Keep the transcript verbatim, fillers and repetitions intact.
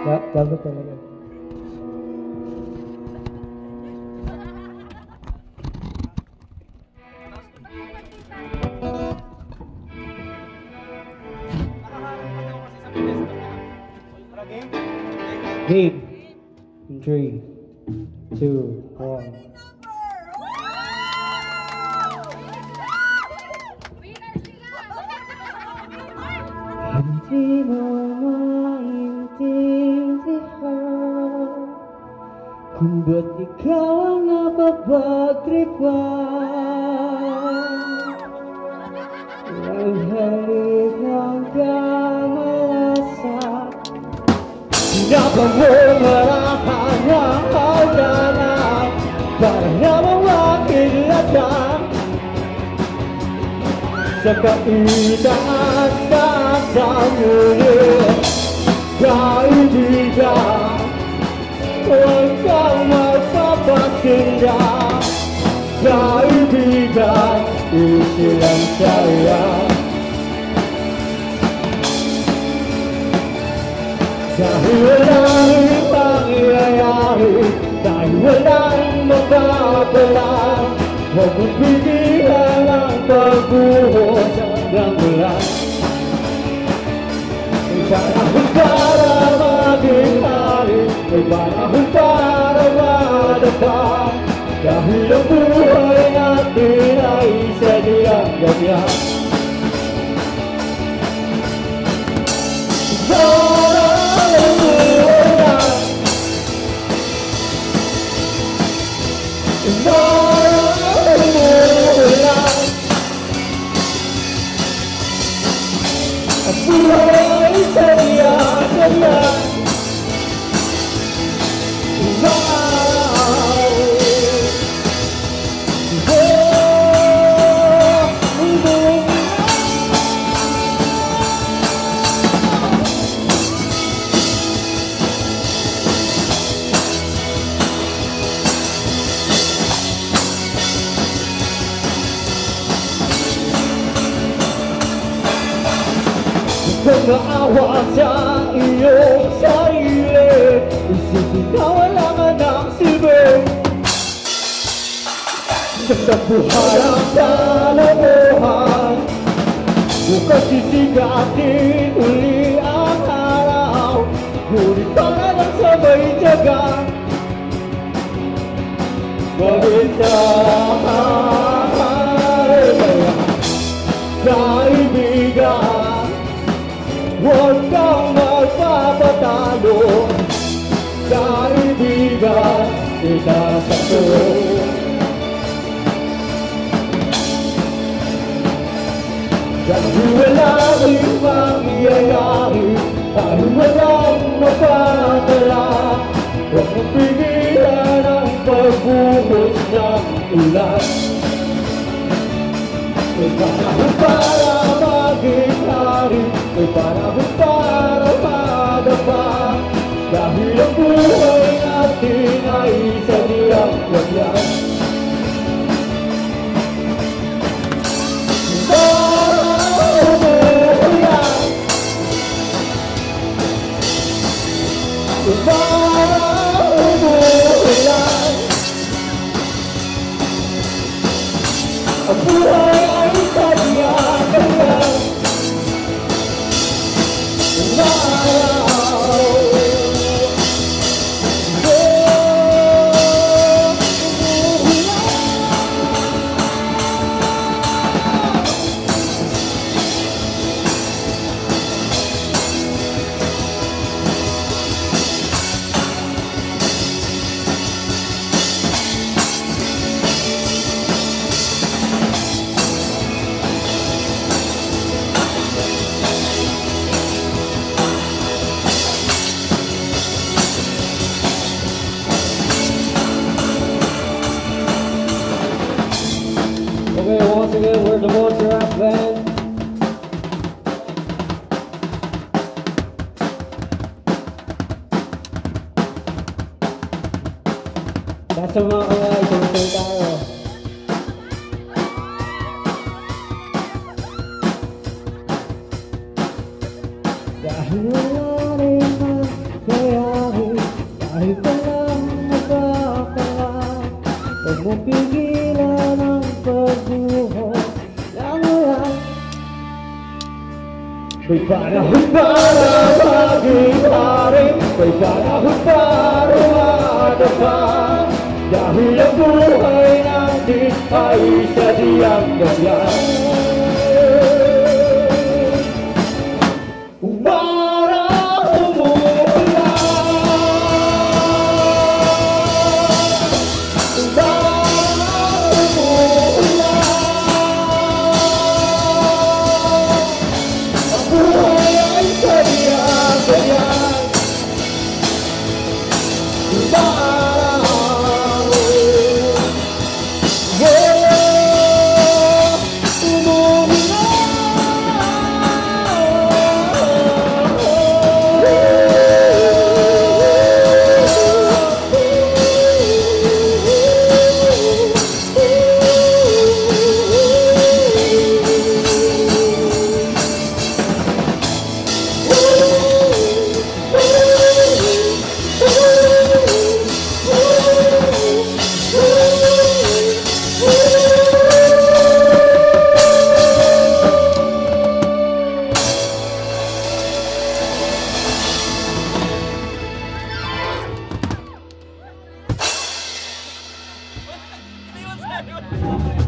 Dapat talaga. Game. In three, two, one. Hindi mo maintindihan kung ba't ikaw ang napapagtripan. Ang halik hanggang malasan, sinapa mo marahan ang hagdanan para namang makilatan sa kaitaas-taasan ngunit kaibigan, huwag kang magpapasinda. Kaibigan, isilang sayang. Dahil walang pangyayari, dahil walang mapapala, huwag mong pigilan ang pagbuhos ng ulan. May panahon para maging hari, may panahon para madapa, dahil ang buhay natin ay sadyang ganyan. Buhay sadyang ganyan. Kung naawa sa iyong sarili, isipin na wala ka ng silbi. Sa buhay ang dalamuhan, bukas sisigatin uli ang araw, ngunit para lang sabay tiyaga. Bakit tayo kaibigan, huwag kang magpapatalo. Kaibigan, itaas ako. Dahil walang pangyayari, dahil walang mapapala, huwag mong pigilan ang pagbuhos ng ulan. May panahon para maging hari, may panahon para madapa, dahil ang buhay natin ay sadyang ganyan. Para umulan, ang buhay ay sadyang ganyan. Okay, once again, we're the Monster Rap Band. That's a mga kamay, tuloy tayo. Dahil wala rin man kaya panahon para maghihari, may panahon para madapa. Dahil ang buhay natin ay sadyang ganyan. Para umuulan, para umuulan, ang buhay ay sadyang ganyan. Para Anyone say?